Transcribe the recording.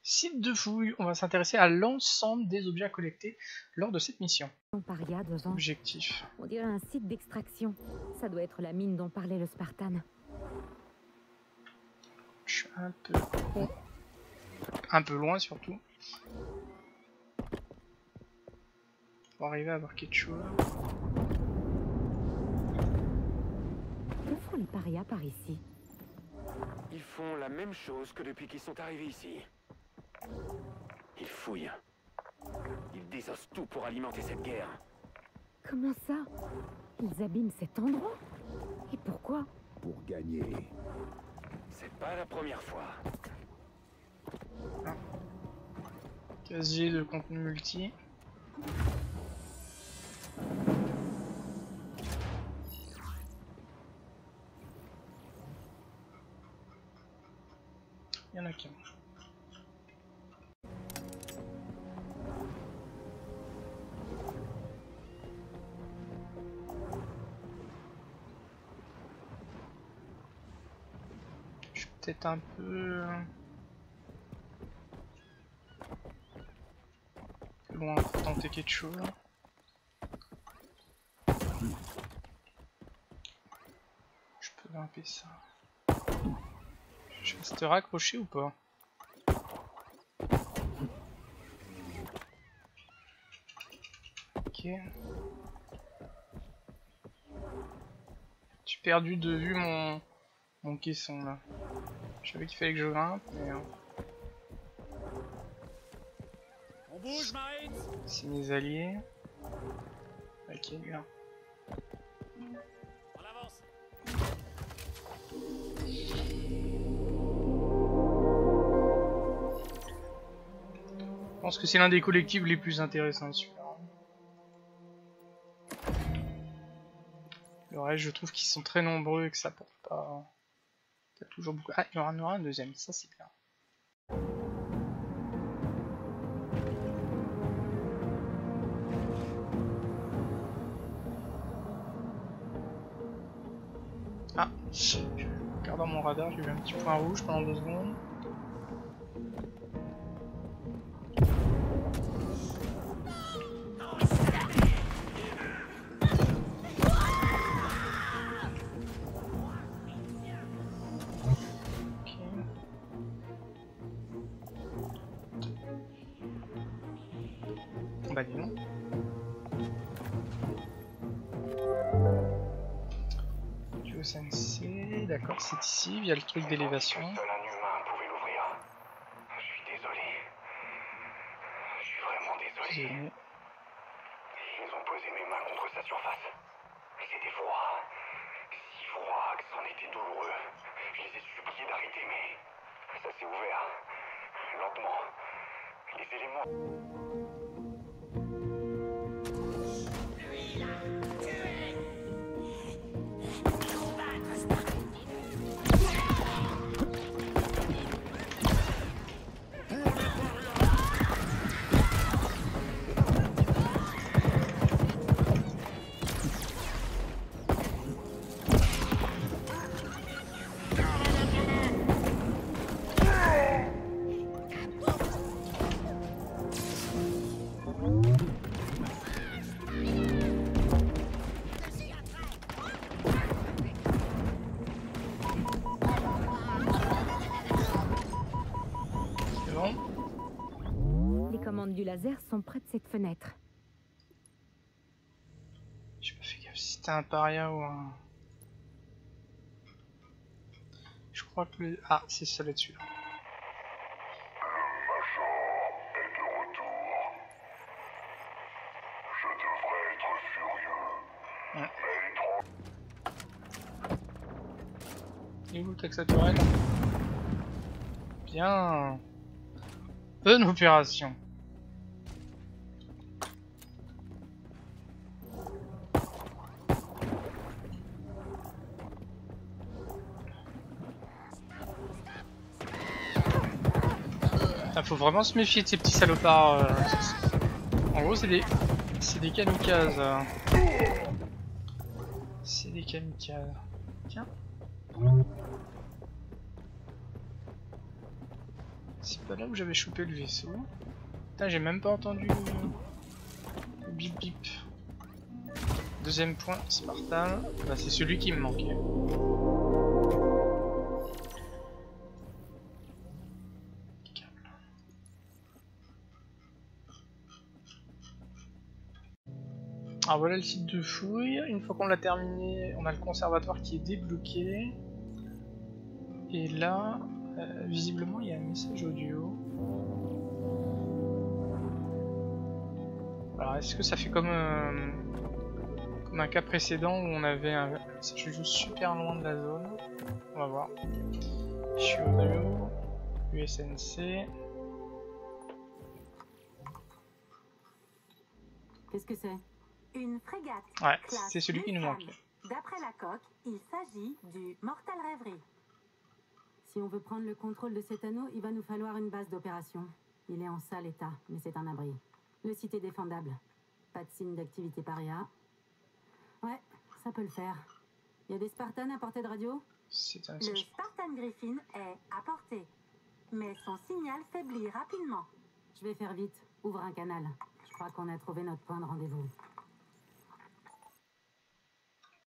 Site de fouille, on va s'intéresser à l'ensemble des objets à collecter lors de cette mission. Paria devant. Objectif. On dirait un site d'extraction. Ça doit être la mine dont parlait le Spartan. Je suis un peu loin surtout. Pour arriver à avoir quelque chose. Que font les parias par ici? Ils font la même chose que depuis qu'ils sont arrivés ici. Ils fouillent. Ils désossent tout pour alimenter cette guerre. Comment ça? Ils abîment cet endroit? Et pourquoi? Pour gagner. C'est pas la première fois. Ah. Casier de contenu multi. Il y en a qu'un. Je suis peut-être un peu loin pour tenter quelque chose. Je peux grimper ça. Je resterai accroché ou pas? Ok. J'ai perdu de vue mon caisson là. Je savais qu'il fallait que je grimpe, mais... On bouge, Marines! C'est mes alliés. Ok, bien. On avance! Je pense que c'est l'un des collectifs les plus intéressants celui-là. Le reste, je trouve qu'ils sont très nombreux et que ça porte pas... T'as toujours beaucoup... Ah, il y en aura un deuxième, ça c'est bien. Ah, je regarde dans mon radar, j'ai vu un petit point rouge pendant 2 secondes. Bah dis donc. Duo Sensei, d'accord, c'est ici, via le truc d'élévation. Seul un humain pouvait l'ouvrir. Je suis désolé. Je suis vraiment désolé. Ils ont posé mes mains contre sa surface. C'était froid. Si froid que c'en était douloureux. Je les ai suppliés d'arrêter, mais ça s'est ouvert. Lentement. Les éléments... Les commandes du laser sont près de cette fenêtre. J'ai pas fait gaffe si c'était un paria ou un... Je crois que le... Ah, c'est ça là-dessus. Ouais. Et où le taxaturel? Bien. Bonne opération. Ah, faut vraiment se méfier de ces petits salopards. En gros, c'est des kamikazes. C'est des kamikazes. Tiens. C'est pas là où j'avais chopé le vaisseau. Putain, j'ai même pas entendu le bip bip. Deuxième point, Spartan. Bah, c'est celui qui me manquait. Alors voilà le site de fouille. Une fois qu'on l'a terminé, on a le conservatoire qui est débloqué. Et là, visiblement, il y a un message audio. Alors, est-ce que ça fait comme un cas précédent où on avait un message audio super loin de la zone? On va voir. Shiono, USNC. Qu'est-ce que c'est? Une frégate. Ouais, classe c'est celui qui nous Vulcan. manquait. D'après la coque, il s'agit du Mortal Reverie. Si on veut prendre le contrôle de cet anneau, il va nous falloir une base d'opération. Il est en sale état, mais c'est un abri. Le site est défendable. Pas de signe d'activité paria. Ouais, ça peut le faire. Il y a des Spartans à portée de radio? C'est un Le message. Spartan Griffin est à portée, mais son signal faiblit rapidement. Je vais faire vite. Ouvre un canal. Je crois qu'on a trouvé notre point de rendez-vous.